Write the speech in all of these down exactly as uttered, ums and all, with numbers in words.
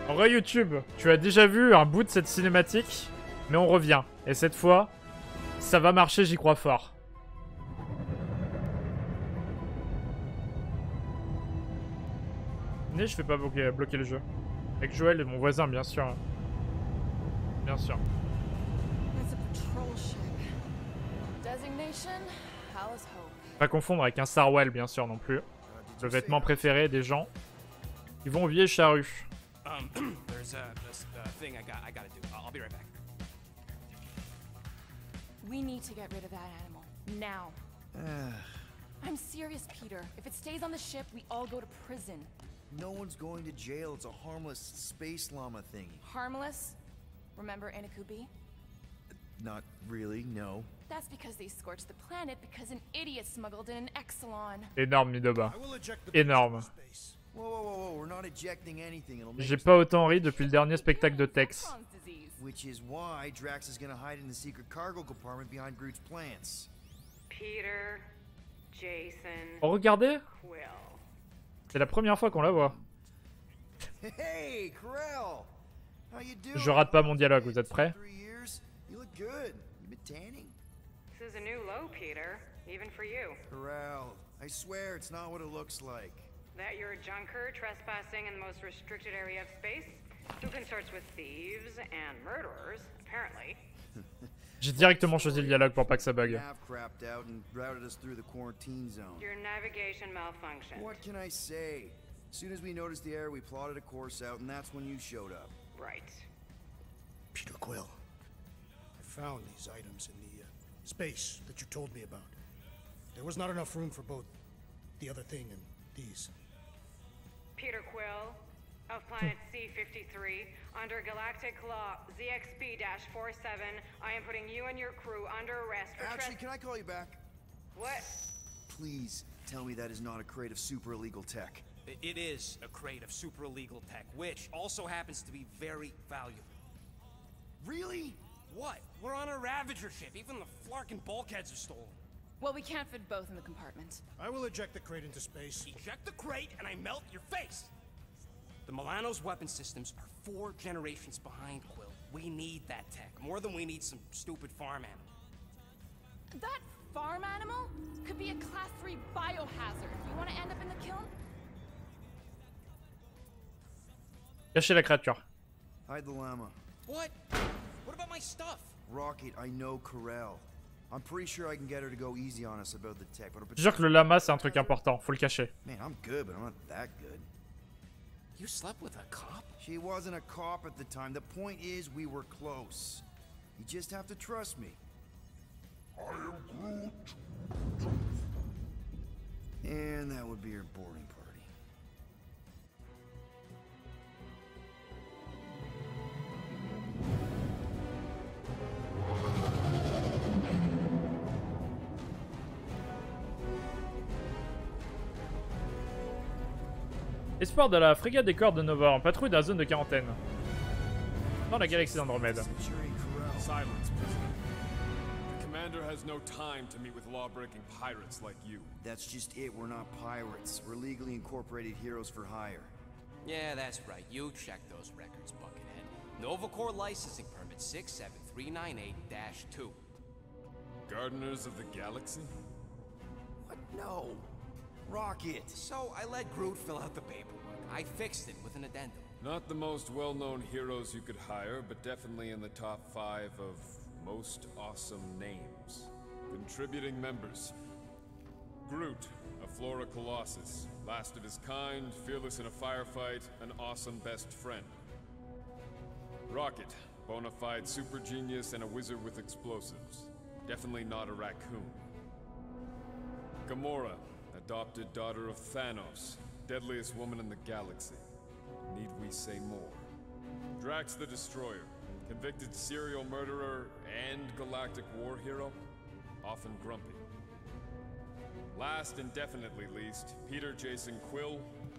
Re YouTube, tu as déjà vu un bout de cette cinématique, mais on revient. Et cette fois, ça va marcher, j'y crois fort. Mais je fais pas bloquer, bloquer le jeu. Avec Joël et mon voisin, bien sûr. Bien sûr. Pas confondre avec un Sarwell, bien sûr, non plus. Le vêtement préféré des gens qui vont au vieille charrue. Um, there's a, a, a thing I got. I gotta do. I'll, I'll be right back. We need to get rid of that animal now. I'm serious, Peter. If it stays on the ship, we all go to prison. No one's going to jail. It's a harmless space llama thingy. Harmless? Remember Inakubi? Not really. No. That's because they scorched the planet because an idiot smuggled in an Exelon. Énorme, Midoba. Énorme. Whoa, whoa, whoa, whoa. We're not ejecting anything. It'll make J'ai pas autant ri depuis le dernier spectacle de Tex. Which is why Drax is gonna hide in the secret cargo compartment behind Groot's plants. Peter, Jason, Oh, regardez, Quill. c'est la première fois qu'on la voit. Hey, Krell. How you doing? Je rate pas mon dialogue, vous êtes prêts? Three years. You look good. You been tanning? This is a new low, Peter, even for you. Krell, I swear it's not what it looks like. That you're a junker trespassing in the most restricted area of space, who consorts with thieves and murderers, apparently. J'ai directement choisi le dialogue pour pas que ça bug. Nav crapped out and routed us through the quarantine zone. Your navigation malfunctioned. What can I say? As soon as we noticed the error, we plotted a course out, and that's when you showed up. Right. Peter Quill, I found these items in the uh, space that you told me about. There was not enough room for both the other thing and these. Peter Quill, of planet C fifty-three, under Galactic Law Z X B forty-seven, I am putting you and your crew under arrest for Actually, tres- can I call you back? What? Please tell me that is not a crate of super illegal tech. It is a crate of super illegal tech, which also happens to be very valuable. Really? What? We're on a Ravager ship. Even the Flarkin bulkheads are stolen. Well, we can't fit both in the compartment. I will eject the crate into space. Eject the crate and I melt your face! The Milano's weapon systems are four generations behind, Quill. We need that tech, more than we need some stupid farm animal. That farm animal could be a class three biohazard. You want to end up in the kiln? Cachez la créature. Hide the llama. What? What about my stuff? Rocket, I know Karel. I'm pretty sure I can get her to go easy on us about the tech, but... Je jure que le lama c'est un truc important, faut le cacher. Man, I'm good, but I'm not that good. You slept with a cop? She wasn't a cop at the time. The point is, we were close. You just have to trust me. I am Groot. And that would be your boarding party. Espoir de la frégate des corps de Nova en patrouille dans la zone de quarantaine. Dans la galaxie d'Andromède. Silence, prisoner. The commander has no time to meet with law-breaking pirates like you. That's just it. We're not pirates. We're legally incorporated heroes for hire. Yeah, that's right. You check those records, Buckethead. Nova Corps licensing permit six seven three nine eight dash two. Gardeners of the Galaxy? What? No. Rocket. So I let Groot fill out the paperwork. I fixed it with an addendum. Not the most well-known heroes you could hire, but definitely in the top five of most awesome names. Contributing members. Groot, a Flora Colossus. Lasted his kind, fearless in a firefight, an awesome best friend. Rocket, bona fide super genius and a wizard with explosives. Definitely not a raccoon. Gamora, adopted daughter of Thanos, deadliest woman in the galaxy. Need we say more? Drax the Destroyer, convicted serial murderer and galactic war hero, often grumpy. Last and definitely least, Peter Jason Quill.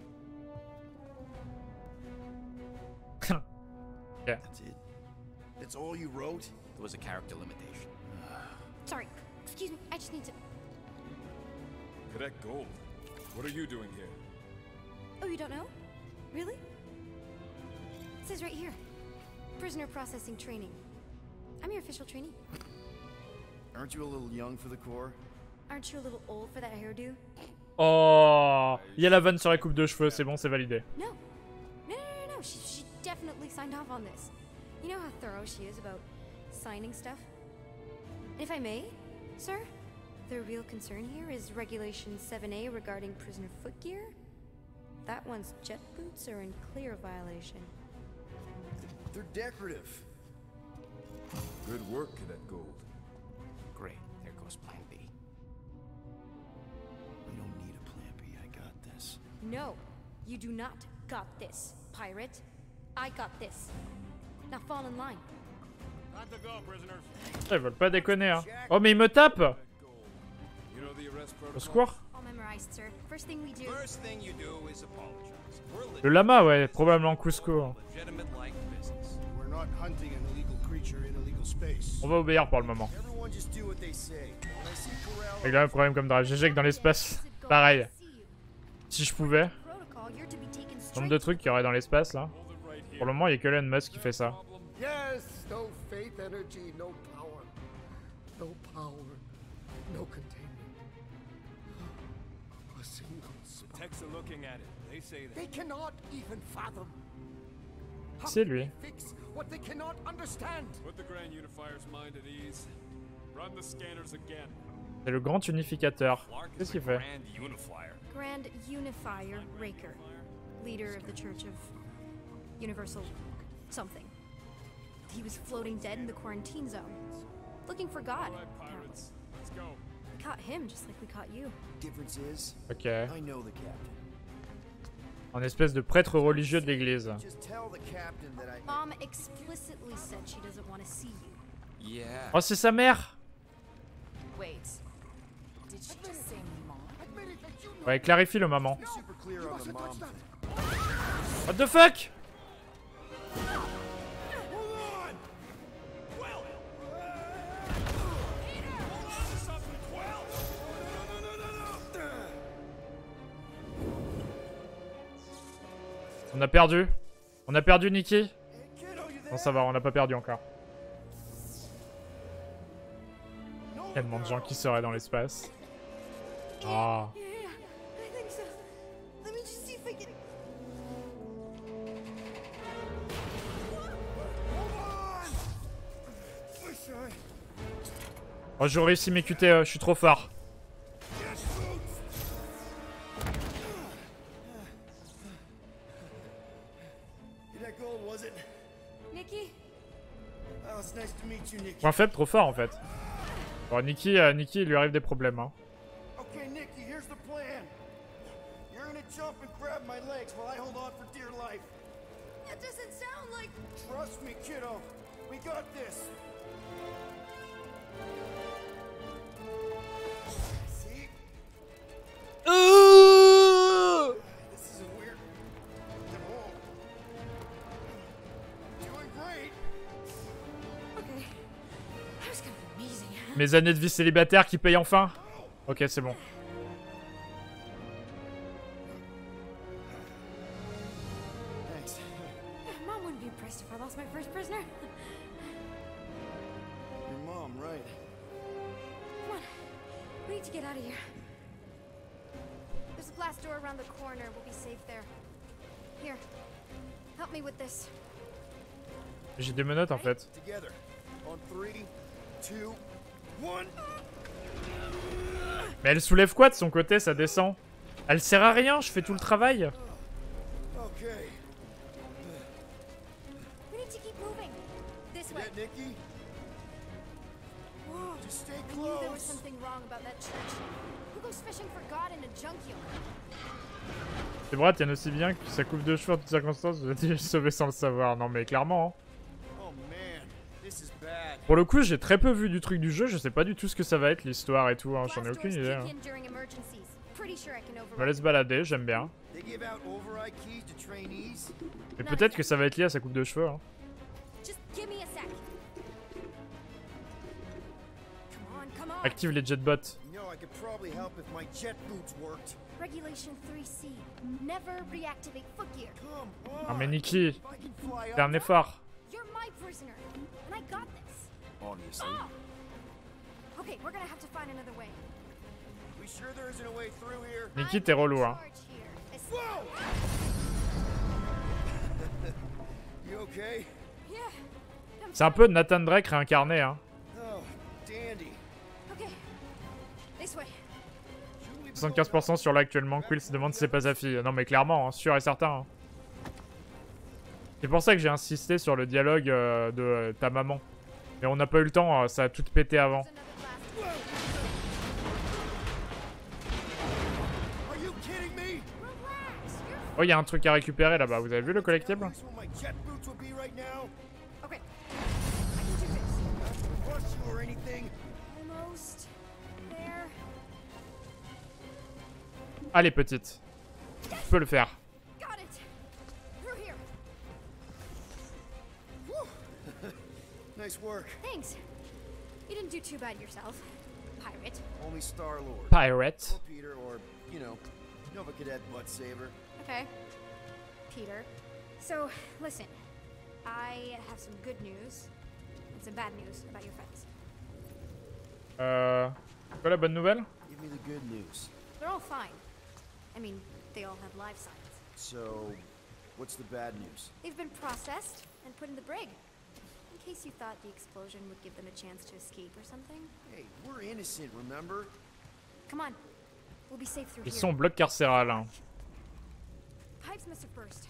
Yeah. That's it? That's all you wrote? There was a character limitation. Sorry, excuse me, I just need to... Cadet Gold, what are you doing here? Oh, you don't know? Really? It says right here. Prisoner processing training. I'm your official trainee. Aren't you a little young for the Corps? Aren't you a little old for that hairdo? Oh, il y a la vanne sur la coupe de cheveux, c'est bon, c'est validé. No. No, no, no, no. She, she definitely signed off on this. You know how thorough she is about signing stuff? If I may, sir, the real concern here is Regulation seven A regarding prisoner footgear. That one's jet boots are in clear violation. They're decorative. Good work, Cadet Gold. Great. There goes Plan B. We don't need a plan B. I got this. No, you do not got this, pirate. I got this. Now fall in line. Time to go, prisoners. Ils veulent pas déconner, hein. Oh, mais il me tape! You know the arrest Au protocol? secours. All memorized, sir. First thing we do. First thing you do is apologize. We're Le lama, ouais, probablement Cusco. legitimate like business. We're not hunting an illegal creature in illegal space. On va obéir pour le moment. Everyone just do what they say. When I see Corral, Avec le même problème comme Drive. G G que dans l'espace. Pareil. Si je pouvais. Protocol, you're to be taken Nombre straight. de trucs qu'il y aurait dans l'espace là. Pour le moment, il y a que Elon Musk qui fait ça. Yes, no faith energy, no power. No power, no containment. A single spark. Techs are looking at it. They say that. They cannot even fathom. How C'est can lui. they fix what they cannot understand? Put the Grand Unifier's mind at ease. Run the scanners again. C'est le grand unificateur. Qu'est-ce qu'il fait? Grand Unifier. Grand Unifier Raker, leader of the Church of Universal something. He was floating dead in the quarantine zone, looking for God. All right, pirates. Let's go. We caught him just like we caught you. difference is, Ok. I know the captain. En espèce de prêtre religieux de l'église. Just tell the captain that I. Mom explicitly said she doesn't want to see you. Yeah. Oh, c'est sa mère! Wait. Did she just say mom? Admit it that you know. Ouais, clarifie le maman. Be super clear on the Mustn't mom touch that. thing. What the fuck? On a perdu. On a perdu Nikki. Non, ça va, on n'a pas perdu encore. Tellement de gens qui seraient dans l'espace. Ah. Yeah, I think so. Let me just see if I can. Oh, j'ai réussi mes Q T E, je suis trop fort. That gold, was it? Nikki? Oh, it's nice to meet you, Nicky. Point faible, trop fort en fait. Bon, Nikki, euh, Nikki, il lui arrive des problèmes. Hein. Okay, Nicky, here's the plan. You're gonna jump and grab my legs while I hold on for dear life. That doesn't sound like. Trust me, kiddo. We got this. See? This isn't weird at all. Doing great. Okay. That was kind of amazing. Mes années de vie célibataire qui payent enfin. Ok, c'est bon. Thanks. Mom wouldn't be impressed if I lost my first prisoner. Your mom, right? Come on. We need to get out of here. There's a glass door around the corner. We'll be safe there. Here. Help me with this. J'ai des menottes en fait. Together. On three, two, one. Mais elle soulève quoi de son côté, ça descend? Elle sert à rien, je fais tout le travail. Okay. We need to keep moving. This way. That Nicky? Whoa. Just stay I knew there was close. something wrong about that church. Who goes fishing for God in a junkyard? C'est vrai, tiens aussi bien que sa coupe de cheveux en toutes circonstances, je l'ai sauvé sans le savoir. Non mais clairement. Hein. Oh man, this is bad. Pour le coup, j'ai très peu vu du truc du jeu, je sais pas du tout ce que ça va être, l'histoire et tout, hein. J'en ai Glass aucune doors idée. kick Hein. in during emergencies. Pretty sure I can Je me override. laisse balader, j'aime bien. They give out override keys to trainees. Et peut-être que ça va être lié à sa coupe de cheveux. Hein. Just give me a sec. Come on, come on. Active les jetbots. You know, I could probably help if my jet boots worked. Regulation three C. Never reactivate footgear. Come on. Ah mais Nikki. If I can fly C'est un effort. You're my prisoner, and I got this. Obviously. Oh! Okay, we're gonna have to find another way. We sure there isn't a way through here? Nikki, t'es relou, hein. Whoa! You okay? Yeah. C'est un peu Nathan Drake réincarné, hein. Oh, dandy. Okay. This way. soixante-quinze pour cent sur l'actuellement. Quill se demande si c'est pas sa fille. Non mais clairement, hein, sûr et certain. Hein. C'est pour ça que j'ai insisté sur le dialogue euh, de euh, ta maman. Mais on n'a pas eu le temps, euh, ça a tout pété avant. Oh, il y a un truc à récupérer là-bas. Vous avez vu le collectible? Allez, petite. Tu peux le faire. Nice work. Thanks. You didn't do too bad yourself, pirate. Only Star-Lord. Pirate. Or Peter, or, you know, Nova Cadet butt saver. Okay. Peter. So, listen. I have some good news and some bad news about your friends. Euh... Quoi la bonne nouvelle? Give me the good news. They're all fine. I mean, they all have life signs. So, what's the bad news? They've been processed and put in the brig. In case you thought the explosion would give them a chance to escape or something. Hey, we're innocent, remember? Come on. We'll be safe through Ils here. sont au bloc carcéral. Hein. Pipes must have burst.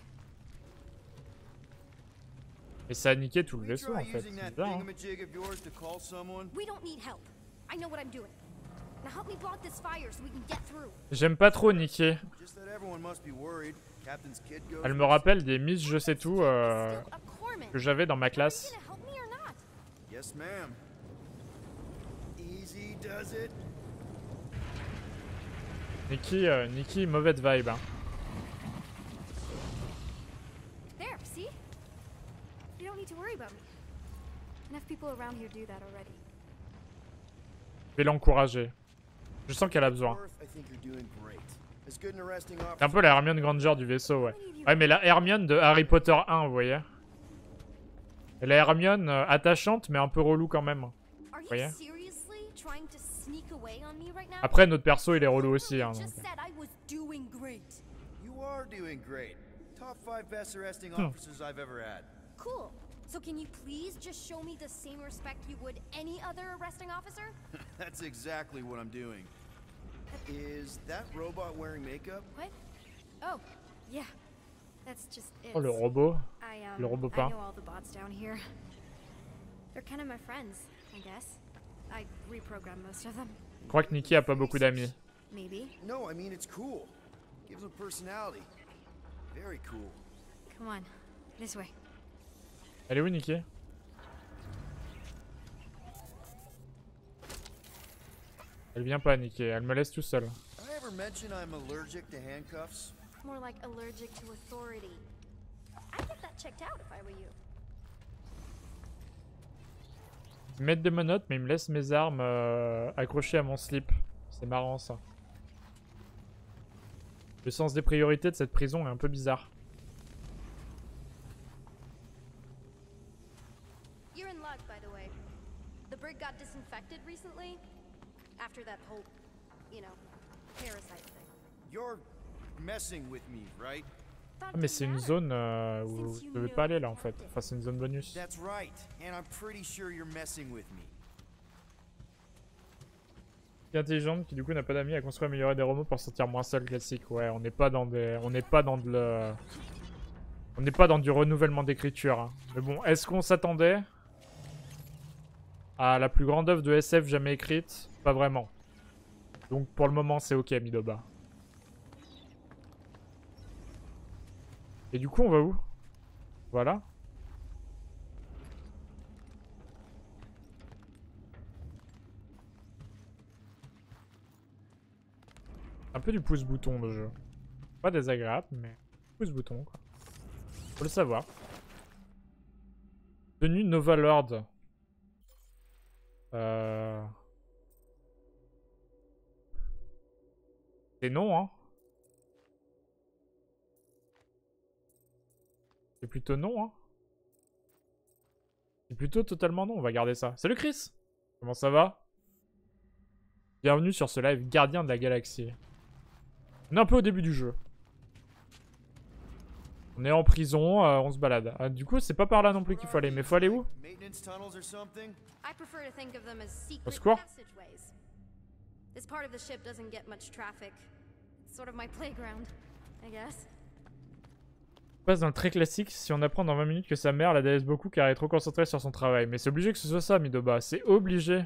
Et ça a niqué tout le vaisseau en fait. C'est bizarre, hein. We don't need help. I know what I'm doing. Now help me block this fire so we can get through. J'aime pas trop niquer. Elle me rappelle des Miss je sais tout euh, que j'avais dans ma classe. Yes, ma'am. Easy does it. Nikki, euh, Nikki, mauvaise vibe. Hein. There, see? You don't need to worry about me. Enough people around here do that already. Je vais l'encourager. Je sens qu'elle a besoin. C'est un peu la Hermione Granger du vaisseau, ouais. Ouais, mais la Hermione de Harry Potter un, vous voyez. Et la Hermione euh, attachante, mais un peu relou quand même. Vous voyez. Après, notre perso, il est relou aussi. Hein, donc. Hmm. Cool. So can you please just show me the same respect you would any other arresting officer? That's exactly what I'm doing. Is that robot wearing makeup? What? Oh, yeah. That's just it. Oh, le robot. I, um, le robot I pas. know all the bots down here. They're kind of my friends, I guess. I reprogrammed most of them. Je crois que Nikki a pas beaucoup d'amis. Maybe. No, I mean it's cool. Gives them personality. Very cool. Come on, this way. Elle est où, Nikki? Elle vient pas, Nikki. Elle me laisse tout seul. I ever mention I'm allergic to handcuffs? More like allergic to authority. I'd get that checked out if I were you. Ils mettent des menottes, mais ils me laissent mes armes euh, accrochées à mon slip. C'est marrant, ça. Le sens des priorités de cette prison est un peu bizarre. You're in luck, by the way. The brig got disinfected recently. After that whole, you know, parasite thing. You're messing with me, right? Ah, mais c'est une zone euh, où vous devez pas aller là en fait. Enfin, c'est une zone bonus. That's right, and I'm pretty sure you're messing with me. Qui est intelligente, qui du coup n'a pas d'amis, a construit et amélioré des robots pour se sentir moins seul, classique. Ouais, on n'est pas dans des, on n'est pas dans de le, on n'est pas dans du renouvellement d'écriture. Hein. Mais bon, est-ce qu'on s'attendait à la plus grande œuvre de S F jamais écrite? Pas vraiment. Donc pour le moment, c'est ok, Midoba. Et du coup, on va où? Voilà. Un peu du pouce-bouton de jeu. Pas désagréable, mais pouce-bouton, quoi. Faut le savoir. Tenue Nova Lord. Euh... C'est non, hein. C'est plutôt non, hein. plutôt totalement non, on va garder ça. Salut Chris! Comment ça va? Bienvenue sur ce live Gardien de la Galaxie. On est un peu au début du jeu. On est en prison, euh, on se balade. Ah, du coup, c'est pas par là non plus qu'il faut aller, mais faut aller où? Au secours? This part of the ship doesn't get much traffic. It's sort of my playground, I guess. On passe dans le très classique si on apprend dans vingt minutes que sa mère la délaisse beaucoup car elle est trop concentrée sur son travail. Mais c'est obligé que ce soit ça, Midoba. C'est obligé.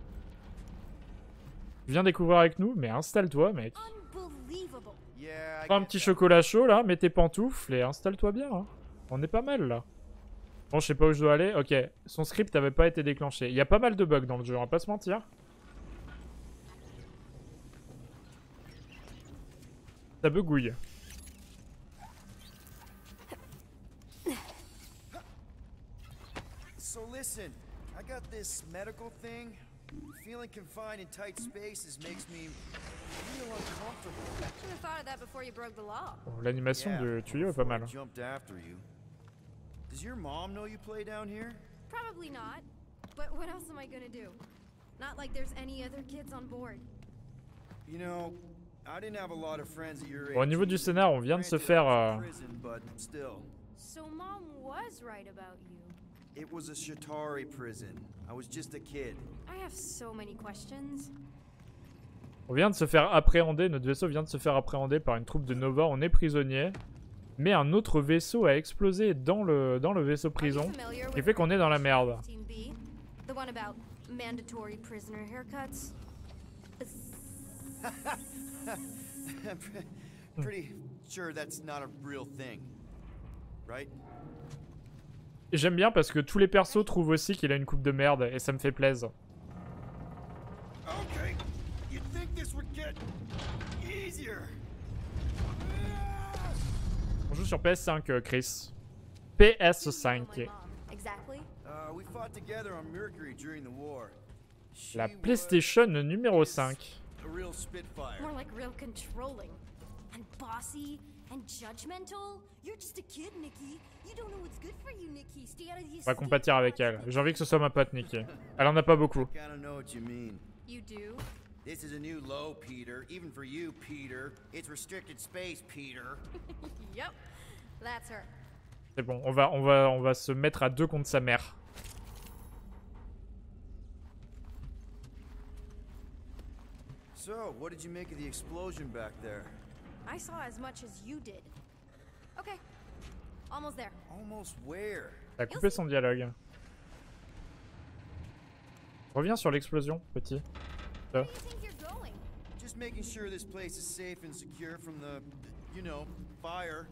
Tu viens découvrir avec nous? Mais installe-toi, mec. Prends un petit chocolat chaud, là. Mets tes pantoufles et installe-toi bien. Hein. On est pas mal, là. Bon, je sais pas où je dois aller. Ok. Son script n'avait pas été déclenché. Il y a pas mal de bugs dans le jeu, on va pas se mentir. Ça begouille. So listen, I got this medical thing. Feeling confined in tight spaces makes me feel uncomfortable. Should have thought of that before you broke the law. Bon, l'animation de tuyau est pas mal. Jumped after you. Does your mom know you play down here? Probably not. But what else am I gonna do? Not like there's any other kids on board. You know, I didn't have a lot of friends at your age. Bon, au niveau du scénar, on vient de se faire... Euh... So mom was right about you. It was a Shatari prison. I was just a kid. I have so many questions. On vient de se faire appréhender, notre vaisseau vient de se faire appréhender par une troupe de Nova, on est prisonnier. Mais un autre vaisseau a explosé dans le, dans le vaisseau prison, ce qui fait qu'on est dans la merde. The one about mandatory prisoner haircuts. Pretty sure that's not a real thing, right? J'aime bien parce que tous les persos trouvent aussi qu'il a une coupe de merde et ça me fait plaisir. Okay. You'd think this would get easier. On joue sur P S cinq, euh, Chris. P S cinq. La PlayStation numéro cinq. More like real controlling and bossy and judgmental. You're just a kid, Nikki. You don't know what's good for you, Nikki. Stay out of the. On va compatir avec elle. J'ai envie que ce soit ma pote Nikki. Elle en a pas beaucoup. You do? This is a new low, Peter. Even for you, Peter. It's restricted space, Peter. Yep. That's her. C'est bon, on va on va on va se mettre à deux contre sa mère. So, what did you make of the explosion back there? I saw as much as you did. Okay. Almost there. Almost where? T'as coupé son dialogue. Reviens sur l'explosion, petit. Where do you think you're going? Just making sure this place is safe and secure from the, you know, fire.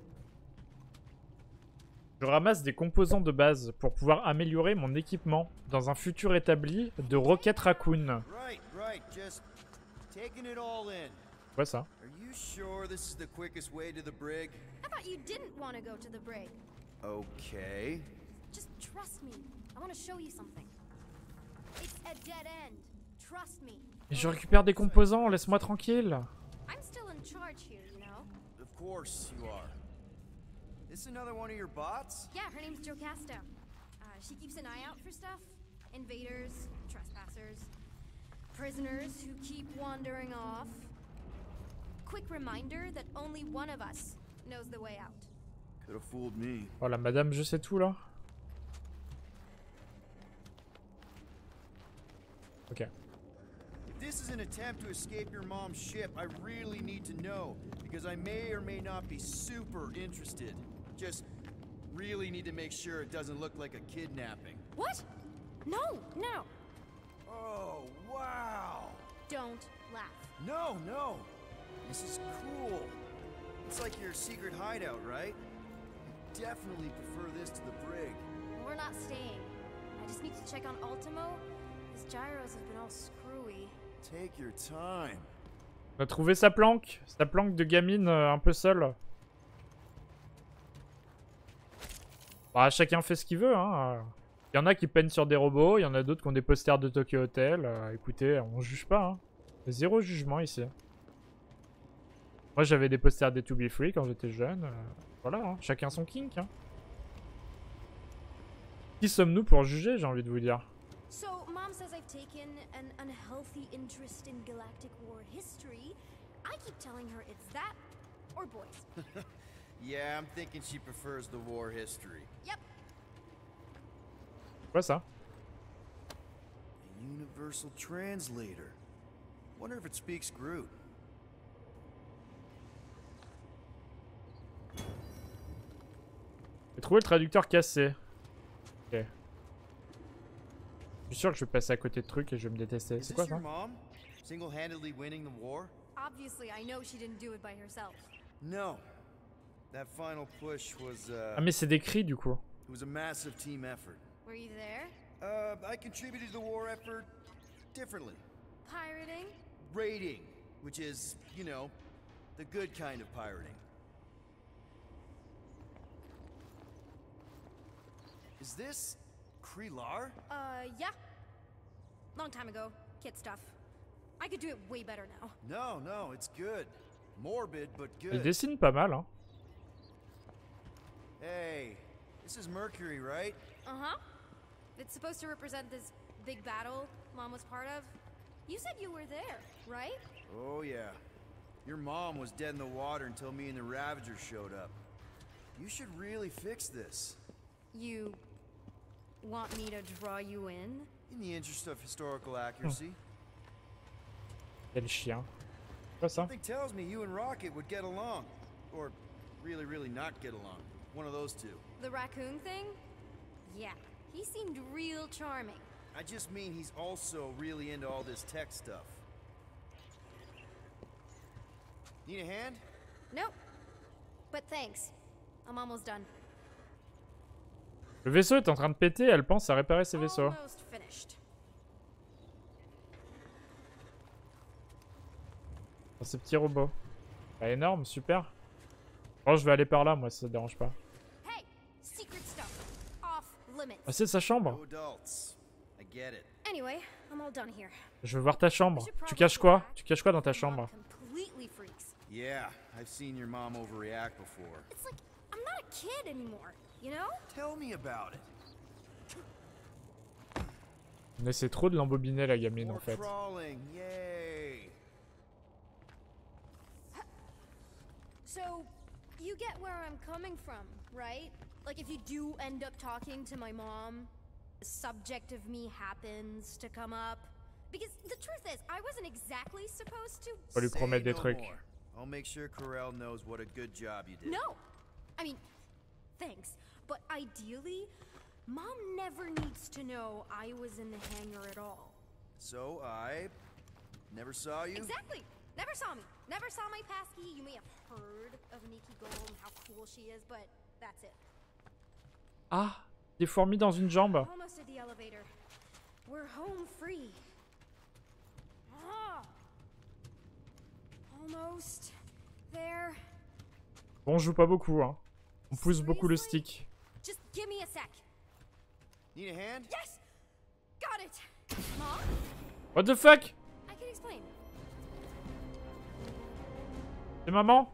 Je ramasse des composants de base pour pouvoir améliorer mon équipement dans un futur établi de Rocket Raccoon. Right, right, just taking it all in. Ouais, ça. Are you sure this is the quickest way to the brig? I thought you didn't want to go to the brig. Okay. Just trust me. I want to show you something. It's a dead end. Trust me. Et je récupère des composants, laisse-moi tranquille. I'm still in charge here, you know. Of course you are. This another one of your bots? Yeah, her name's Jocasta. Uh, she keeps an eye out for stuff. Invaders, trespassers, prisoners who keep wandering off. Quick reminder that only one of us knows the way out. Could have fooled me. Oh la madame, je sais tout là. Ok. If this is an attempt to escape your mom's ship, I really need to know, because I may or may not be super interested. Just really need to make sure it doesn't look like a kidnapping. What? No, no. Oh, wow. Don't laugh. No, no. This is cool. It's like your secret hideout, right? I definitely prefer this to the brig. We're not staying. I just need to check on Ultimo. His gyros have been all screwy. Take your time. On a trouvé sa planque. Sa planque de gamine euh, un peu seule. Bah, chacun fait ce qu'il veut, hein. Il y en a qui peinent sur des robots, il y en a d'autres qui ont des posters de Tokyo Hotel. Euh, écoutez, on juge pas, hein. Zéro jugement ici. Moi j'avais des posters des To Be Free quand j'étais jeune. Euh, voilà, hein. Chacun son kink. Hein. Qui sommes-nous pour juger, j'ai envie de vous dire. So, Mom says I've taken an unhealthy interest in Galactic War history. I keep telling her it's that or boys. Yeah, I'm thinking she prefers the war history. Yep. Quoi ça? A universal translator. Wonder if it speaks Groot. J'ai trouvé le traducteur cassé. Ok. Je suis sûr que je vais passer à côté de trucs et je vais me détester. C'est quoi ça? Single-handedly winning the war? Obviously, I know she didn't do it by herself. No. That final push was uh Ah mais c'est décrit du coup. It was a massive team effort. Were you there? Uh, I contributed to the war effort differently. Pirating? Raiding, which is, you know, the good kind of pirating. Is this Krelar? Uh, yeah. Long time ago. Kid stuff. I could do it way better now. No, no, it's good. Morbid, but Il good. dessine pas mal, hein. Hey, this is Mercury, right? Uh-huh. It's supposed to represent this big battle Mom was part of. You said you were there, right? Oh, yeah. Your mom was dead in the water until me and the Ravagers showed up. You should really fix this. You want me to draw you in? In the interest of historical accuracy. Quel chien. Quoi ça? Something tells me you and Rocket would get along. Or really, really not get along. One of those two. The raccoon thing? Yeah, he seemed real charming. I just mean he's also really into all this tech stuff. Need a hand? Nope. But thanks. I'm almost done. Le vaisseau est en train de péter, elle pense à réparer ses vaisseaux. Almost finished. Oh, ces petits robots. Pas énorme, super. Oh, je vais aller par là, moi, si ça te dérange pas. Hey, secret stuff. Off limits. Ah, c'est sa chambre. No adults. I get it. Anyway, I'm all done here. Je veux voir ta chambre. Tu caches quoi? Tu caches quoi dans ta chambre? Completely freaks. Yeah, I've seen your mom overreact before. It's like I'm not a kid anymore, you know? Tell me about it. On essaie trop de l'embobiner, la gamine, More en fait. crawling, yay. So, you get where I'm coming from, right? Like if you do end up talking to my mom, the subject of me happens to come up. Because the truth is, I wasn't exactly supposed to. Faut lui promettre des no trucs. more. I'll make sure Corel knows what a good job you did. No! I mean, thanks. But ideally, Mom never needs to know I was in the hangar at all. So I never saw you? Exactly! Never saw me. Never saw my passkey. You may have heard of Nikki Gold and how cool she is, but that's it. Ah, des fourmis dans une jambe. Almost at the elevator. We're home free. Ah. Almost there. Bon, on joue pas beaucoup, hein. On pousse beaucoup le stick. Just give me a sec. Need a hand? Yes! Got it! Mom? What the fuck? I can explain. C'est maman?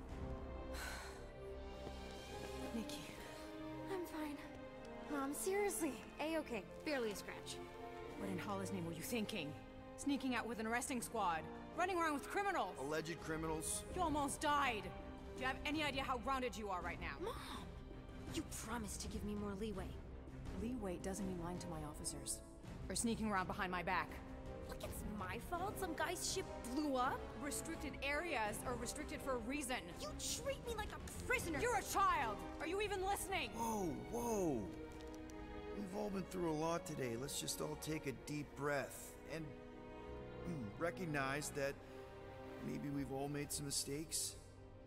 Nikki. I'm fine. Mom, seriously. A-okay. Barely a scratch. What in Hollis' name were you thinking? Sneaking out with an arresting squad? Running around with criminals? Alleged criminals? You almost died. Do you have any idea how grounded you are right now? Mom! You promised to give me more leeway. Leeway doesn't mean lying to my officers. Or sneaking around behind my back. Look, it's my fault some guy's ship blew up. Restricted areas are restricted for a reason. You treat me like a prisoner. You're a child! Are you even listening? Whoa, whoa. We've all been through a lot today. Let's just all take a deep breath and mm, recognize that maybe we've all made some mistakes.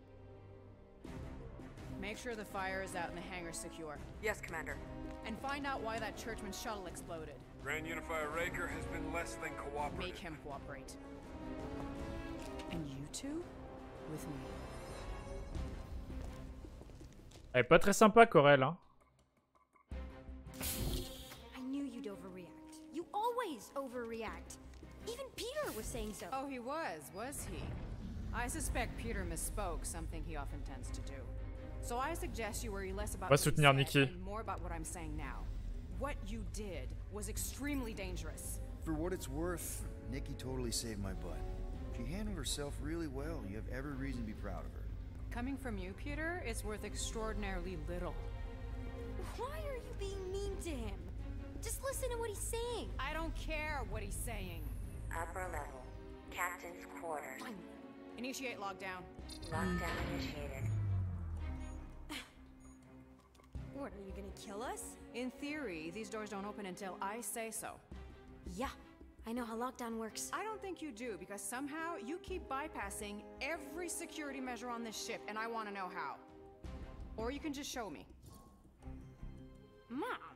Make sure the fire is out and the hangar secure. Yes, Commander. And find out why that Churchman shuttle exploded. Grand Unifier Raker has been less than cooperative. Make him cooperate. And you two? With me. Elle est pas très sympa, Corel, hein. I knew you'd overreact. You always overreact. Even Peter was saying so. Oh, he was, was he? I suspect Peter misspoke, something he often tends to do. So I suggest you worry less about Va soutenir Nikki. and more about what I'm saying now. What you did was extremely dangerous. For what it's worth, Nikki totally saved my butt. She handled herself really well. You have every reason to be proud of her. Coming from you, Peter, it's worth extraordinarily little. Why are you being mean to him? Just listen to what he's saying. I don't care what he's saying. Upper level. Captain's quarters. Fine. Initiate lockdown. Lockdown initiated. What, are you gonna kill us? In theory, these doors don't open until I say so. Yeah, I know how lockdown works. I don't think you do, because somehow you keep bypassing every security measure on this ship, and I want to know how. Or you can just show me. Mom!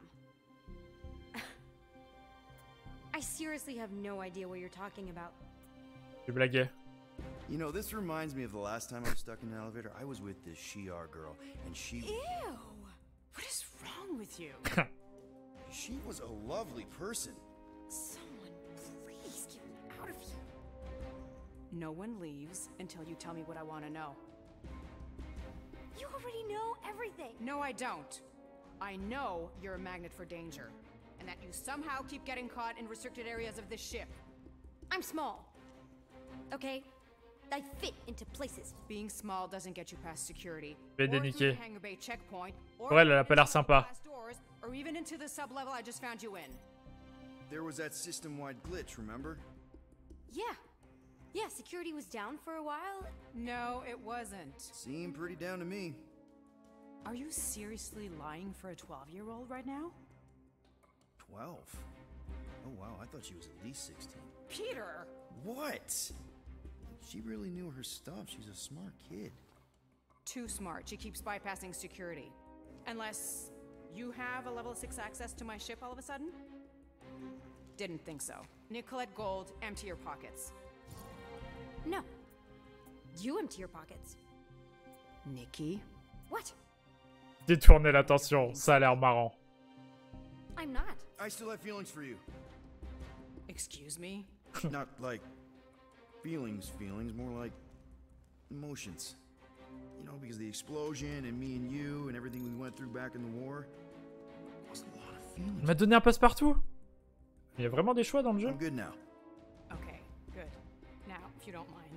I seriously have no idea what you're talking about. Tu blaguais. You know, this reminds me of the last time I was stuck in an elevator. I was with this Shi'ar girl, and she... Ew! What is wrong with you? She was a lovely person. Someone, please get me out of here. No one leaves until you tell me what I want to know. You already know everything. No, I don't. I know you're a magnet for danger, and that you somehow keep getting caught in restricted areas of this ship. I'm small. Okay? I fit into places. Being small doesn't get you past security. Je vais Or through the déniquer. hangar bay checkpoint, or Ouais, elle a pas l'air sympa. glass doors, or even into the sub-level I just found you in. There was that system-wide glitch, remember? Yeah. Yeah, security was down for a while. No, it wasn't. Seemed pretty down to me. Are you seriously lying for a twelve-year-old right now? Twelve? Oh wow, I thought she was at least sixteen. Peter! What? She really knew her stuff. She's a smart kid. Too smart. She keeps bypassing security. Unless you have a level six access to my ship all of a sudden? Didn't think so. Nicolette Gold, empty your pockets. No. You empty your pockets. Nikki? What? Détourner l'attention, ça a l'air marrant. I'm not. I still have feelings for you. Excuse me? Not like feelings, feelings, more like emotions. You know, because the explosion and me and you and everything we went through back in the war. There was a lot of feelings. Il m'a donné un passe-partout. Il y a vraiment des choix dans le jeu. I'm good now. Okay, good. Now, if you don't mind.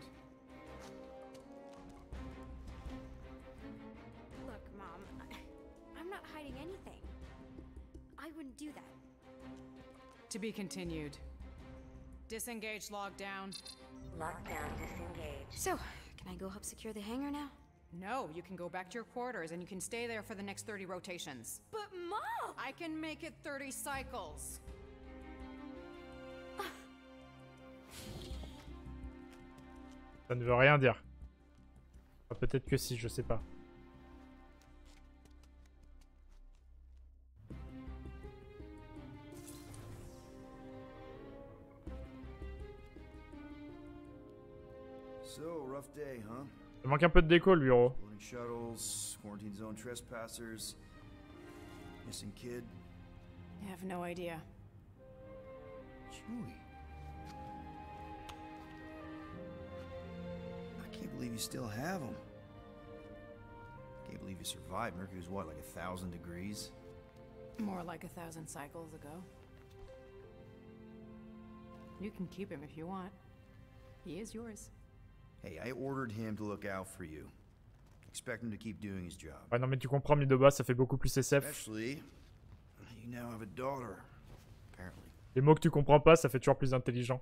Look, Mom, I, I'm not hiding anything. I wouldn't do that. To be continued. Disengage lockdown. Lockdown disengaged. So, can I go help secure the hangar now? No, you can go back to your quarters and you can stay there for the next thirty rotations. But Mom! I can make it thirty cycles. Ça ne veut rien dire. Enfin, peut-être que si, je sais pas. So, rough day, huh? Ça manque un peu de déco, le bureau. Loading shuttles, quarantine zone trespassers, missing kid. I have no idea. Chewie. I can't believe you still have them. Can't believe you survived. Mercury was what, like a thousand degrees? More like a thousand cycles ago. You can keep him if you want. He is yours. Hey, I ordered him to look out for you. Expect him to keep doing his job. Ouais, non, mais tu comprends, mis de base, ça fait beaucoup plus S F. Especially, you now have a daughter, apparently. Les mots que tu comprends pas, ça fait toujours plus intelligent.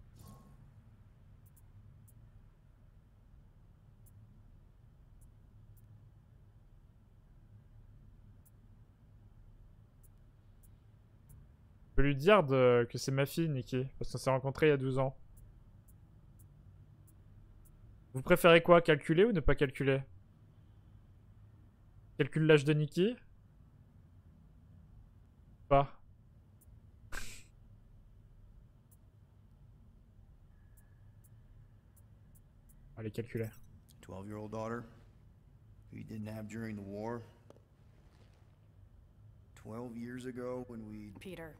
Je peux lui dire de... que c'est ma fille, Nikki, parce qu'on s'est rencontrés il y a douze ans. Vous préférez quoi, calculer ou ne pas calculer? Calcule l'âge de Nikki? Pas. Allez, calculer. twelve-year-old daughter who you didn't have during the war. twelve years ago when we... Peter.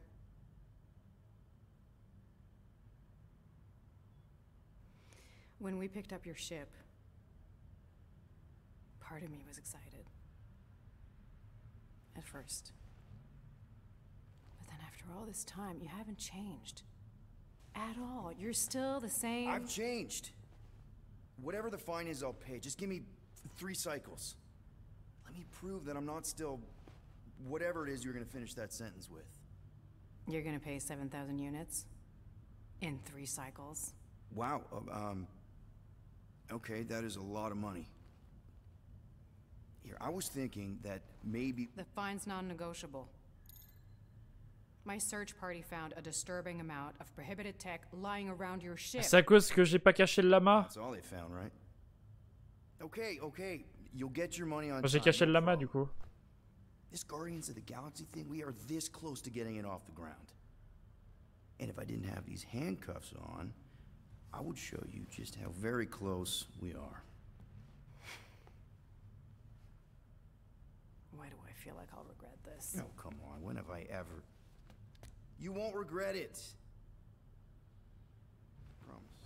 When we picked up your ship, part of me was excited. At first. After all this time, you haven't changed. At all. You're still the same. I've changed. Whatever the fine is, I'll pay. Just give me th three cycles. Let me prove that I'm not still whatever it is you're gonna finish that sentence with. You're gonna pay seven thousand units? In three cycles? Wow, uh, um... okay, that is a lot of money. Here, I was thinking that maybe... The fine's non-negotiable. My search party found a disturbing amount of prohibited tech lying around your ship. C'est à cause que j'ai pas caché le lama. That's all they found, right? Okay, okay, you'll get your money on J'ai time, caché no le lama problem. du coup. This Guardians of the Galaxy thing, we are this close to getting it off the ground. And if I didn't have these handcuffs on, I would show you just how very close we are. Why do I feel like I'll regret this? Oh, come on, when have I ever... You won't regret it. Promise.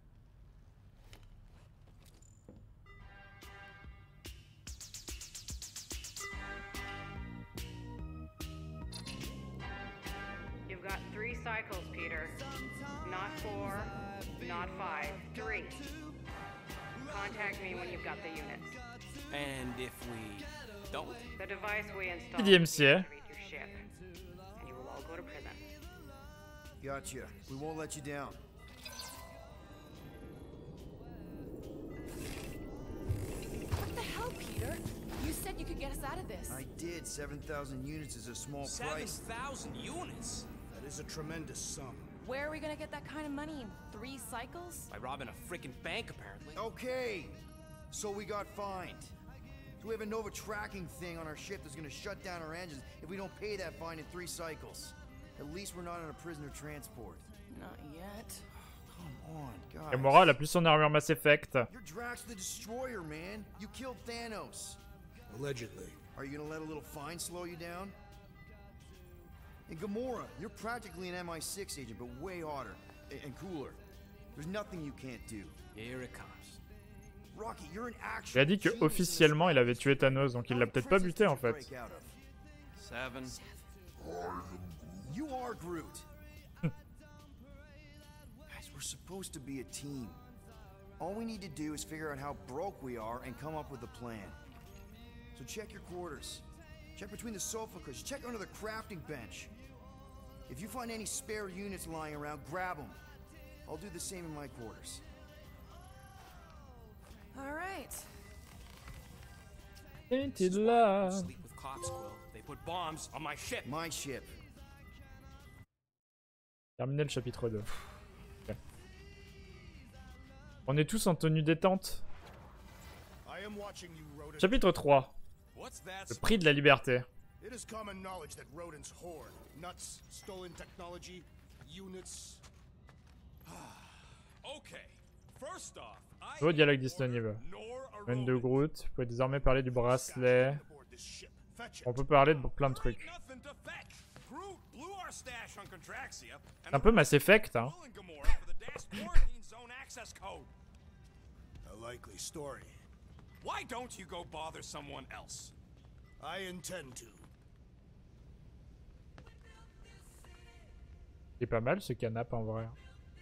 You've got three cycles, Peter. Not four, not five, three. Contact me when you've got the units. And if we don't? The device we installed Qui dit M C, eh? read your ship, and you will all go to prison. Gotcha. We won't let you down. What the hell, Peter? You said you could get us out of this. I did. seven thousand units is a small Seven price. thousand units? That is a tremendous sum. Where are we gonna get that kind of money in three cycles? By robbing a freaking bank, apparently. Okay. So we got fined. So we have a Nova tracking thing on our ship that's gonna shut down our engines if we don't pay that fine in three cycles. At least we're not on a prisoner transport. Not yet. Come on, guys. Et Mora, elle a plus son armure Mass Effect. You're Drax the Destroyer, man. You killed Thanos. Allegedly. Are you gonna let a little fine slow you down? And Gamora, you're practically an M I six agent, but way hotter and, and cooler. There's nothing you can't do. Here it comes. Rocky, you're an Il a dit que officiellement il avait tué Thanos, donc il l'a peut-être pas buté en fait. Seven. You are Groot. Guys, we're supposed to be a team. All we need to do is figure out how broke we are and come up with a plan. So check your quarters. Check between the sofa cushions. Check under the crafting bench. If you find any spare units lying around, grab them. I'll do the same in my quarters. All right. Painted love. Sleep with cops, Quill. They put bombs on my ship. My ship. Terminé le chapitre deux. Okay. On est tous en tenue détente. Chapitre trois. Le prix de la liberté. It is common knowledge that rodents hoard nuts, stolen technology, units. Okay. First off, I Nouveau dialogue disponible. Reine de Groot. Vous pouvez désormais parler du bracelet. On peut parler de plein de trucs. C'est un peu Mass Effect, hein. A likely story. Why don't you go bother someone else? I intend to. C'est pas mal ce canap en vrai.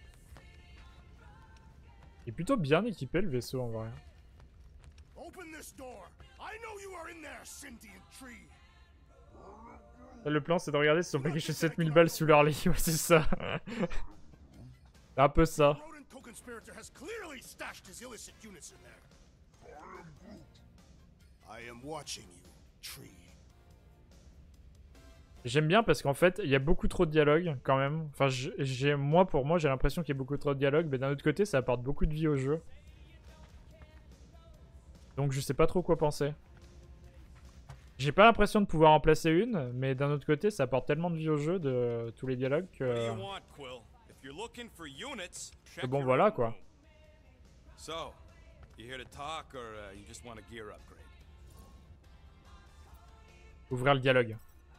Il est plutôt bien équipé le vaisseau en vrai. Open this door. I know you are in there, sentient tree. Le plan c'est de regarder si on peut cacher sept mille balles sous leur lit, ouais c'est ça. C'est un peu ça. Rodent co-conspirator has clearly stashed his illicit units in there. I am watching you, tree. J'aime bien parce qu'en fait, il y a beaucoup trop de dialogue quand même. Enfin, j'ai moi pour moi, j'ai l'impression qu'il y a beaucoup trop de dialogue, mais d'un autre côté, ça apporte beaucoup de vie au jeu. Donc je sais pas trop quoi penser. J'ai pas l'impression de pouvoir en placer une, mais d'un autre côté, ça apporte tellement de vie au jeu de tous les dialogues que... que bon voilà quoi. So, you here to talk or uh, you just want a gear upgrade? Ouvrir le dialogue.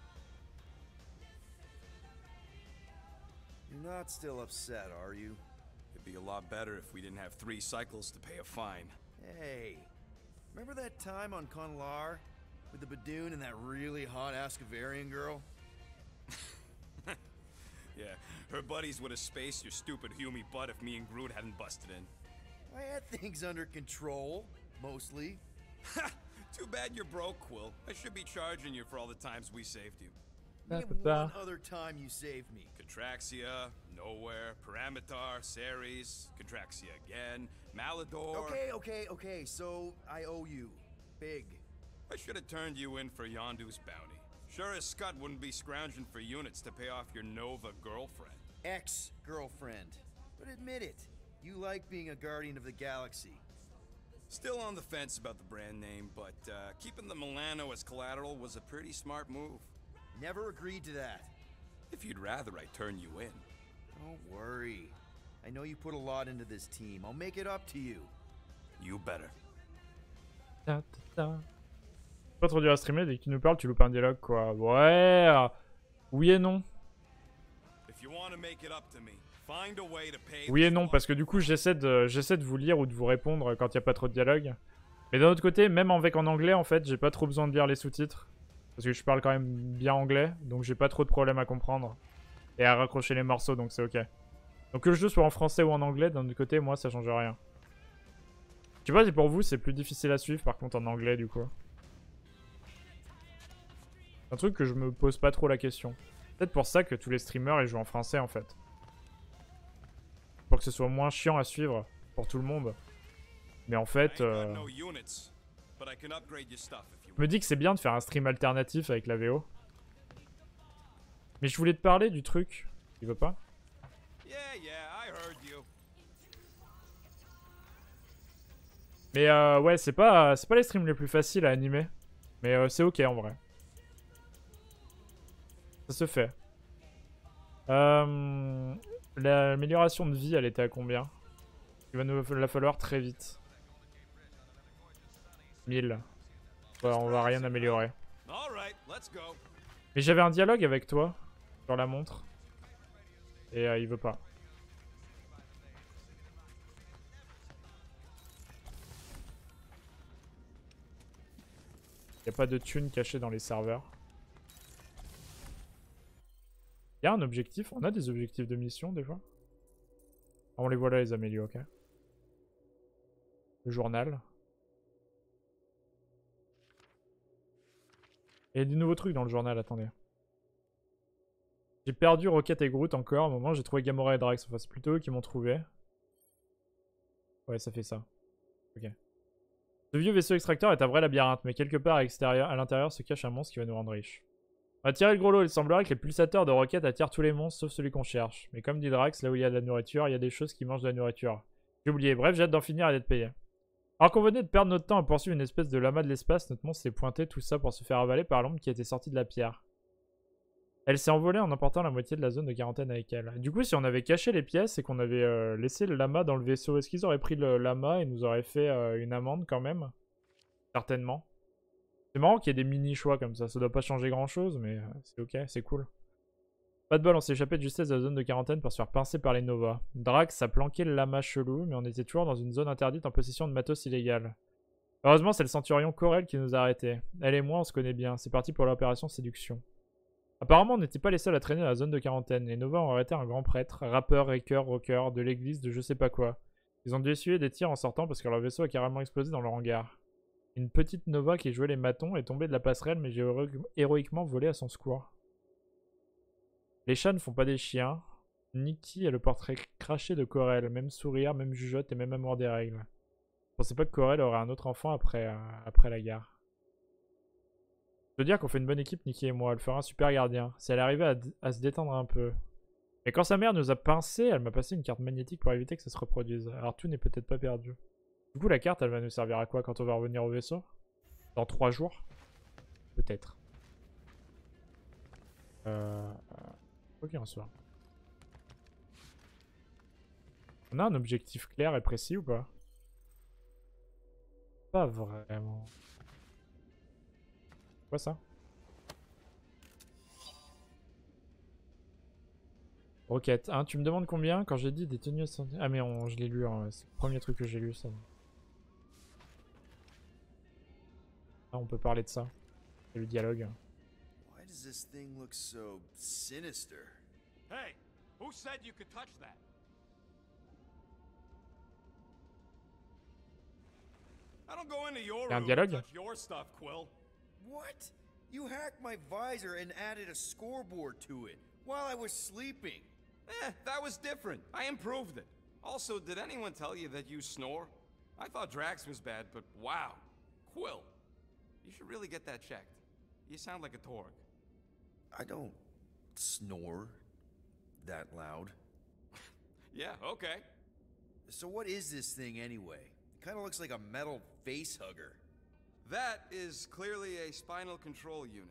You're not still upset, are you? It'd be a lot better if we didn't have three cycles to pay a fine. Hey, remember that time on Conlar with the Badoon and that really hot Ascavarian girl? Yeah, her buddies would have spaced your stupid Hume butt if me and Groot hadn't busted in. I had things under control, mostly. Ha! Too bad you're broke, Quill. I should be charging you for all the times we saved you. Name one other time you saved me. Contraxia, Nowhere, Paramitar, Ceres, Contraxia again, Malador... Okay, okay, okay, so I owe you. Big. I should have turned you in for Yondu's bounty. Sure as Scott wouldn't be scrounging for units to pay off your Nova girlfriend. Ex-girlfriend. But admit it, you like being a Guardian of the Galaxy. Still on the fence about the brand name, but uh, keeping the Milano as collateral was a pretty smart move. Never agreed to that. If you'd rather I turn you in. Don't worry. I know you put a lot into this team. I'll make it up to you. You better. Ta, ta, ta. Pas trop dur à streamer, dès que tu nous parles, tu loupes un dialogue quoi. Ouais. Oui et non. If you want to make it up to me, find a way to pay. Oui et non, parce que du coup j'essaie de, j'essaie de vous lire ou de vous répondre quand il n'y a pas trop de dialogue. Mais d'un autre côté, même avec en anglais, en fait, j'ai pas trop besoin de lire les sous-titres. Parce que je parle quand même bien anglais, donc j'ai pas trop de problèmes à comprendre. Et à raccrocher les morceaux, donc c'est ok. Donc que le jeu soit en français ou en anglais, d'un autre côté, moi ça change rien. Je sais pas si pour vous c'est plus difficile à suivre par contre en anglais du coup. C'est un truc que je me pose pas trop la question. Peut-être pour ça que tous les streamers ils jouent en français en fait. Pour que ce soit moins chiant à suivre pour tout le monde. Mais en fait... Euh... Je me dis que c'est bien de faire un stream alternatif avec la V O. Mais je voulais te parler du truc. Il veut pas? Mais euh, ouais, c'est pas, c'est pas les streams les plus faciles à animer. Mais euh, c'est ok en vrai. Ça se fait. Euh, L'amélioration de vie, elle était à combien? Il va nous la falloir très vite. mille. Ouais, on va rien améliorer. Mais j'avais un dialogue avec toi sur la montre. Et euh, il veut pas. Il n'y a pas de thunes cachées dans les serveurs. Il y a un objectif. On a des objectifs de mission des fois. Ah, on les voit là les amélios, ok. Le journal. Il y a des nouveaux trucs dans le journal, attendez. J'ai perdu Rocket et Groot encore. À un moment, j'ai trouvé Gamora et Drax. Enfin, c'est plutôt eux qui m'ont trouvé. Ouais, ça fait ça. Ok. Ce vieux vaisseau extracteur est un vrai labyrinthe, mais quelque part à, à l'intérieur se cache un monstre qui va nous rendre riches. On va tirer le gros lot. Il semblerait que les pulsateurs de Rocket attirent tous les monstres sauf celui qu'on cherche. Mais comme dit Drax, là où il y a de la nourriture, il y a des choses qui mangent de la nourriture. J'ai oublié. Bref, j'ai hâte d'en finir et d'être payé. Alors qu'on venait de perdre notre temps à poursuivre une espèce de lama de l'espace, notre monstre s'est pointé tout ça pour se faire avaler par l'ombre qui était sortie de la pierre. Elle s'est envolée en emportant la moitié de la zone de quarantaine avec elle. Du coup, si on avait caché les pièces et qu'on avait euh, laissé le lama dans le vaisseau, est-ce qu'ils auraient pris le lama et nous auraient fait euh, une amende quand même? Certainement. C'est marrant qu'il y ait des mini-choix comme ça. Ça doit pas changer grand-chose, mais euh, c'est ok, c'est cool. Pas de bol, on s'est échappé de justesse de la zone de quarantaine pour se faire pincer par les Nova. Drax a planqué le lama chelou, mais on était toujours dans une zone interdite en possession de matos illégal. Heureusement, c'est le centurion Corel qui nous a arrêtés. Elle et moi, on se connaît bien. C'est parti pour l'opération séduction. Apparemment, on n'était pas les seuls à traîner dans la zone de quarantaine. Les Nova ont arrêté un grand prêtre, rappeur, hacker, rocker, de l'église, de je sais pas quoi. Ils ont dû essuyer des tirs en sortant parce que leur vaisseau a carrément explosé dans leur hangar. Une petite Nova qui jouait les matons est tombée de la passerelle, mais j'ai héroïquement volé à son secours. Les chats ne font pas des chiens. Nikki a le portrait craché de Corel, même sourire, même jugeote et même amour des règles. Je pensais pas que Corel aurait un autre enfant après, euh, après la gare. Je veux dire qu'on fait une bonne équipe, Nikki et moi. Elle fera un super gardien. Si elle arrivait à, à se détendre un peu. Mais quand sa mère nous a pincé, elle m'a passé une carte magnétique pour éviter que ça se reproduise. Alors tout n'est peut-être pas perdu. Du coup, la carte, elle va nous servir à quoi quand on va revenir au vaisseau? Dans trois jours? Peut-être. Euh... Ok, en soi. On a un objectif clair et précis ou pas? Pas vraiment. Quoi ça? Roquette. Hein, tu me demandes combien? Quand j'ai dit des tenues... Ah mais on, je l'ai lu, hein. C'est le premier truc que j'ai lu ça. Ah, on peut parler de ça. C'est le dialogue. Why does this thing look so sinister? Hey, who said you could touch that? I don't go into your room and touch your stuff, Quill. What? You hacked my visor and added a scoreboard to it while I was sleeping. Eh, that was different. I improved it. Also, did anyone tell you that you snore? I thought Drax was bad, but wow. Quill, you should really get that checked. You sound like a Torg. I don't snore that loud. Yeah, okay. So what is this thing anyway? It kind of looks like a metal face hugger. That is clearly a spinal control unit.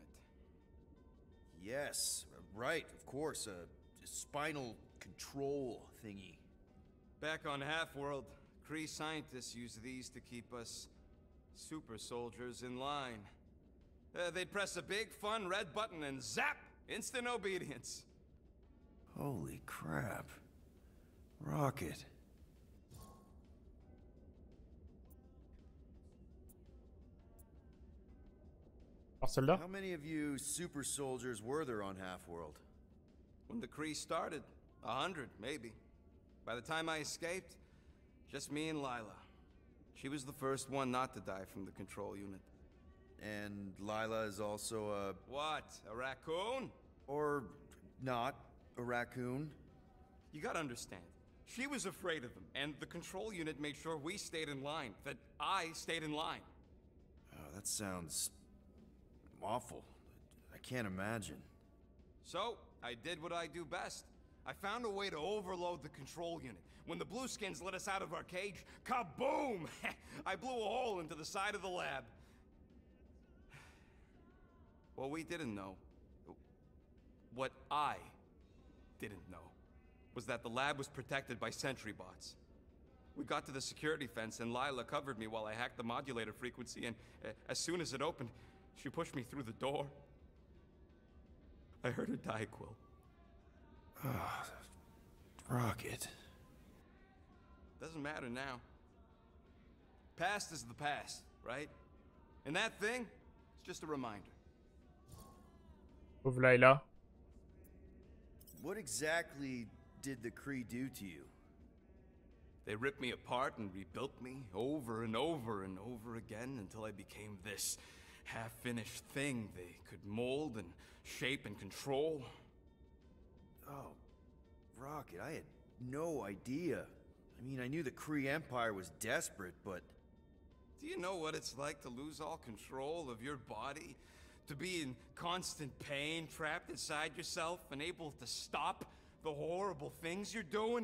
Yes, right, of course, a, a spinal control thingy. Back on Half-World, Kree scientists use these to keep us super soldiers in line. Uh, they'd press a big, fun red button and zap! Instant obedience. Holy crap. Rocket. How many of you super soldiers were there on Half-World? When the Kree started, a hundred, maybe. By the time I escaped, just me and Lila. She was the first one not to die from the control unit. And Lila is also a... What? A raccoon? Or not a raccoon? You gotta understand. She was afraid of him, and the control unit made sure we stayed in line. That I stayed in line. Oh, that sounds... awful. I can't imagine. So, I did what I do best. I found a way to overload the control unit. When the Blueskins let us out of our cage, kaboom! I blew a hole into the side of the lab. What we didn't know, what I didn't know, was that the lab was protected by sentry bots. We got to the security fence and Lila covered me while I hacked the modulator frequency, and uh, as soon as it opened, she pushed me through the door. I heard her die, Quill. Oh, Rocket. Doesn't matter now. Past is the past, right? And that thing, it's just a reminder. Pauvre Layla. What exactly did the Kree do to you? They ripped me apart and rebuilt me over and over and over again until I became this half-finished thing they could mold and shape and control. Oh, Rocket, I had no idea. I mean, I knew the Kree Empire was desperate, but... Do you know what it's like to lose all control of your body? To be in constant pain, trapped inside yourself, unable to stop the horrible things you're doing?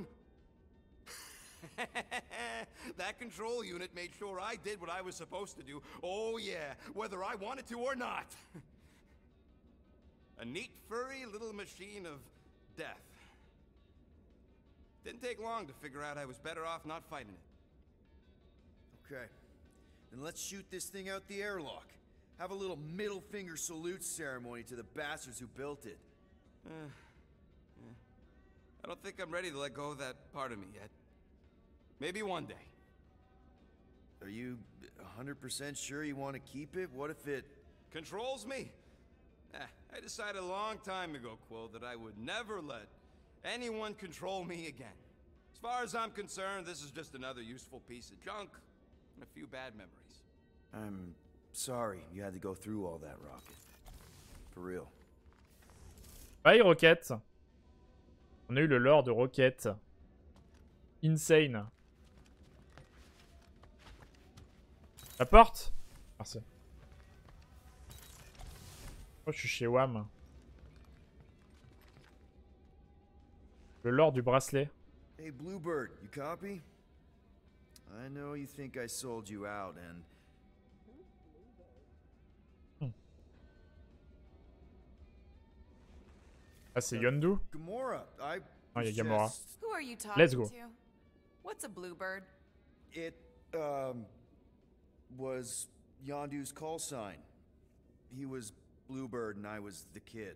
That control unit made sure I did what I was supposed to do. Oh yeah, whether I wanted to or not. A neat, furry little machine of death. Didn't take long to figure out I was better off not fighting it. Okay, then let's shoot this thing out the airlock. Have a little middle finger salute ceremony to the bastards who built it. Uh, yeah. I don't think I'm ready to let go of that part of me yet. Maybe one day. Are you one hundred percent sure you want to keep it? What if it... controls me? Eh, I decided a long time ago, Quill, that I would never let anyone control me again. As far as I'm concerned, this is just another useful piece of junk and a few bad memories. I'm sorry you had to go through all that, Rocket. For real. Bye, Rocket. On a eu le lore de Rocket. Insane. La porte? Merci. Oh, je suis chez W A M. Le lore du bracelet. Hey, Bluebird, you copy? I know you think I sold you out, and... Hmm. Ah, c'est Yondu? Gamora, I... Oh, il y a Gamora. Who are you talking Let's go. to? What's a bluebird? It, um... was Yondu's call sign. He was Bluebird and I was the kid.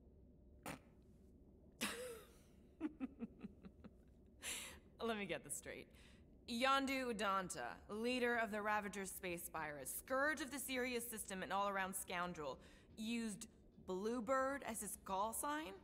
Let me get this straight. Yondu Udanta, leader of the Ravager space virus, scourge of the Sirius system and all-around scoundrel, used Bluebird as his call sign?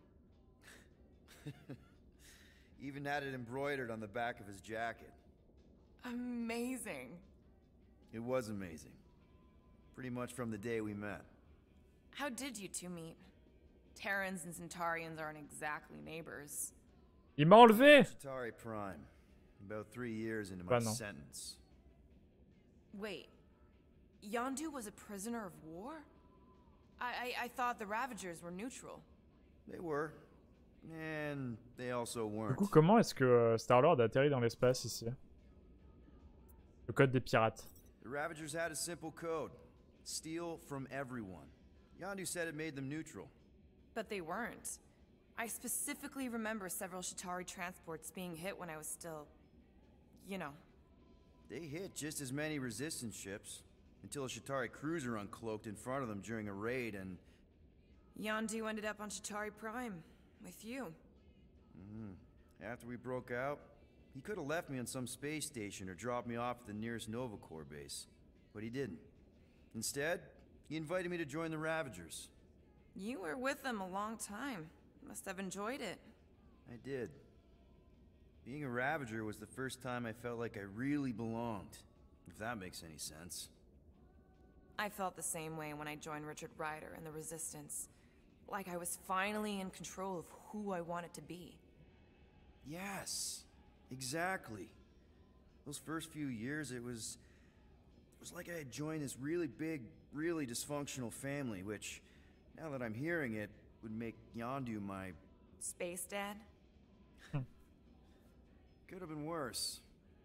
Even had it embroidered on the back of his jacket. Amazing. It was amazing. Pretty much from the day we met. How did you two meet? Terrans and Centaurians aren't exactly neighbors. Il m'a enlevé! Chitauri Prime. About three years into my Bah, non. sentence. Wait. Yondu was a prisoner of war? I, I, I thought the Ravagers were neutral. They were. And they also Du weren't. coup, comment est-ce que euh, Star-Lord a atterri dans l'espace ici? Le code des pirates. The Ravagers had a simple code. Steal from everyone. Yondu said it made them neutral. But they weren't. I specifically remember several Chitauri transports being hit when I was still... you know. They hit just as many resistance ships, until a Chitauri cruiser uncloaked in front of them during a raid and... Yondu ended up on Chitauri Prime, with you. Mm-hmm. After we broke out, he could have left me on some space station or dropped me off at the nearest Nova Corps base. But he didn't. Instead, he invited me to join the Ravagers. You were with them a long time. Must have enjoyed it. I did. Being a Ravager was the first time I felt like I really belonged, if that makes any sense. I felt the same way when I joined Richard Rider and the Resistance. Like I was finally in control of who I wanted to be. Yes, exactly. Those first few years, it was... It was like I had joined this really big, really dysfunctional family, which, now that I'm hearing it, would make Yondu my... Space Dad? Could have been worse.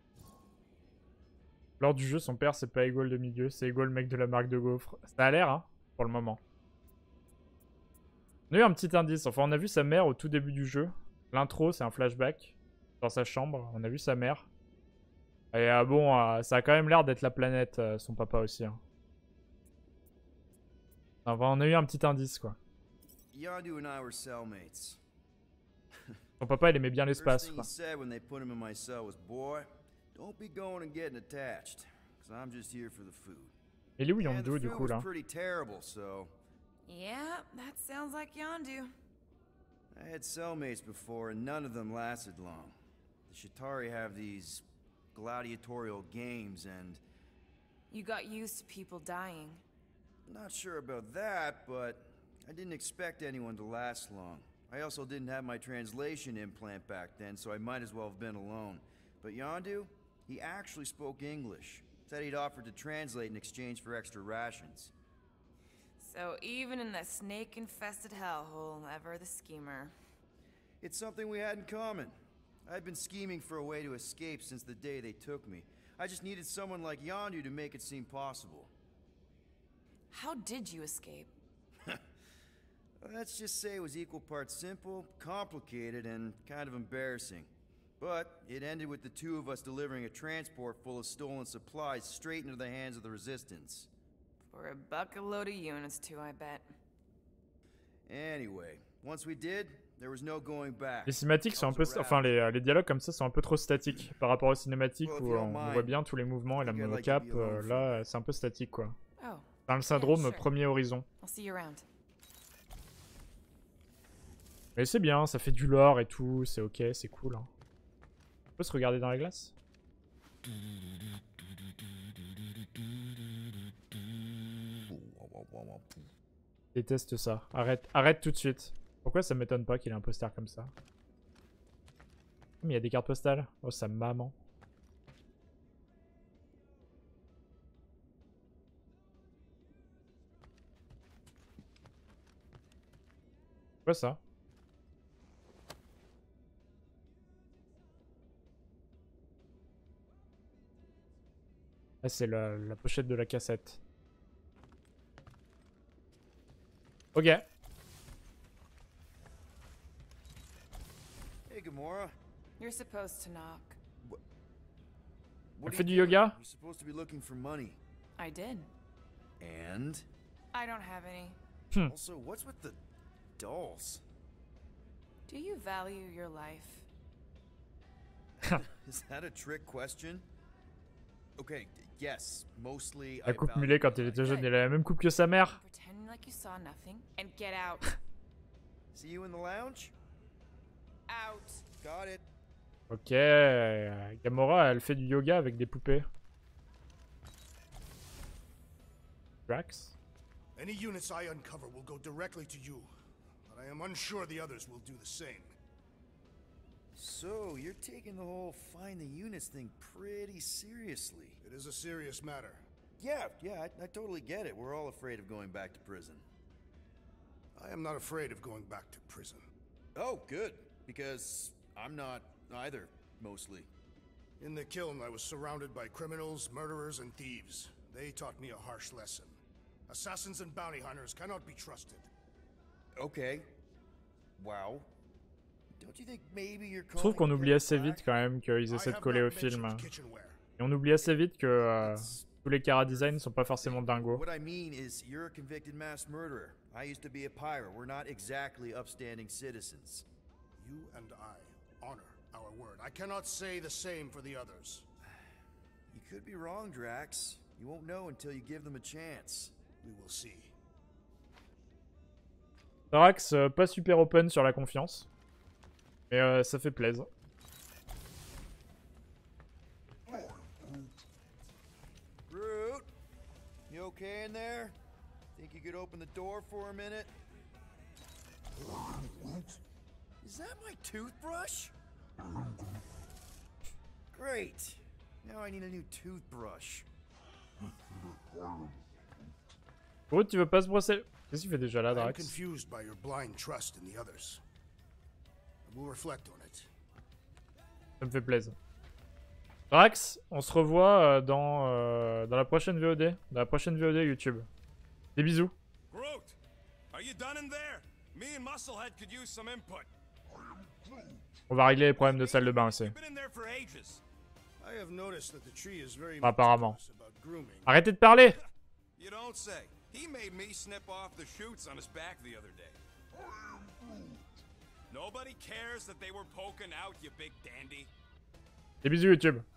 Lors du jeu, son père, c'est pas Ego le milieu, c'est Ego le mec de la marque de gaufres. Ça a l'air, hein, pour le moment. On a eu un petit indice. Enfin, on a vu sa mère au tout début du jeu. L'intro, c'est un flashback. Dans sa chambre, on a vu sa mère. Et euh, bon, euh, ça a quand même l'air d'être la planète, euh, son papa aussi. Hein. Enfin, on a eu un petit indice, quoi. Yondu and I were cellmates. Son papa, il aimait bien l'espace, First thing quoi. he said when they put him in my cell was, "Boy, don't be going and getting attached, because I'm just here for the food." Il est où And the Yondu, du food coup, was là? pretty terrible, so Yeah, that sounds like Yondu. I had cellmates before, and none of them lasted long. The Chitauri have these gladiatorial games, and You got used to people dying. I'm not sure about that, but I didn't expect anyone to last long. I also didn't have my translation implant back then, so I might as well have been alone. But Yondu, he actually spoke English. Said he'd offered to translate in exchange for extra rations. So even in the snake-infested hellhole, ever the schemer. It's something we had in common. I'd been scheming for a way to escape since the day they took me. I just needed someone like Yondu to make it seem possible. How did you escape? Let's just say it was equal parts simple, complicated, and kind of embarrassing. But it ended with the two of us delivering a transport full of stolen supplies straight into the hands of the Resistance. For a bucket load of units too, I bet. Anyway, once we did, there was no going back. Les cinématiques sont un peu... Enfin, les, les dialogues comme ça sont un peu trop statiques par rapport aux cinématiques où on voit bien tous les mouvements et la monocap. Euh, là, c'est un peu statique, quoi. Oh. Dans le syndrome yeah, sure. Premier Horizon. I'll see you around. Mais c'est bien, ça fait du lore et tout, c'est ok, c'est cool. Hein. On peut se regarder dans la glace? Je déteste ça. Arrête, arrête tout de suite. Pourquoi ça m'étonne pas qu'il ait un poster comme ça? Mais il y a des cartes postales. Oh, sa maman. Quoi ça? Ah, c'est la, la pochette de la cassette. Ok. Hey, Gamora. You're supposed to knock. What? Elle fait du yoga? You're supposed to be looking for money. I did. And? I don't have any. Hmm. Also, what's with the dolls? Do you value your life? Is that a trick question? Okay, yes, mostly La I coupe value mulet quand what il I était get. jeune, il a la même coupe que sa mère. Pretend like you saw nothing and get out. See you in the lounge? Out. Got it. Ok, euh, Gamora, elle fait du yoga avec des poupées. Drax? Any units I uncover will go directly to you, but I am unsure the others will do the same. So, you're taking the whole find the units thing pretty seriously. It is a serious matter. Yeah, yeah, I, I totally get it. We're all afraid of going back to prison. I am not afraid of going back to prison. Oh, good. Because I'm not either, mostly. In the kiln, I was surrounded by criminals, murderers, and thieves. They taught me a harsh lesson. Assassins and bounty hunters cannot be trusted. Okay. Wow. Don't you think maybe you're Je trouve qu'on oublie assez vite quand même qu'ils essaient de coller au film. Et on oublie assez vite que euh, tous les chara design sont pas forcément dingos. What I mean is, you're a convicted mass murderer. I used to be a pirate. We're not exactly upstanding citizens. You and I honor our word. I cannot say the same for the others. You could be wrong, Drax. You won't know until you give them a chance. We will see. Drax, euh, pas super open sur la confiance. Mais euh, ça fait plaisir. Groot, you okay in there? Think you could open the door for a minute? Is that my toothbrush? Great. Now I need a new toothbrush. Groot, tu veux pas se brosser? Qu'est-ce qu'il fait déjà là, I am Drax? confused by your blind trust in the others. I will reflect on it. Ça me fait plaisir. Drax, on se revoit euh, dans, euh, dans la prochaine V O D. Dans la prochaine V O D YouTube. Des bisous. Groot, are you done in there? Me and Musclehead could use some input. On va régler les problèmes de salle de bain aussi. Been in there for ages. I have noticed that the tree is very Apparemment. meticulous about grooming. Arrêtez de parler! You don't say. He made me snip off the shoots on his back the other day. Nobody cares that they were poking out, you big dandy. Des bisous YouTube.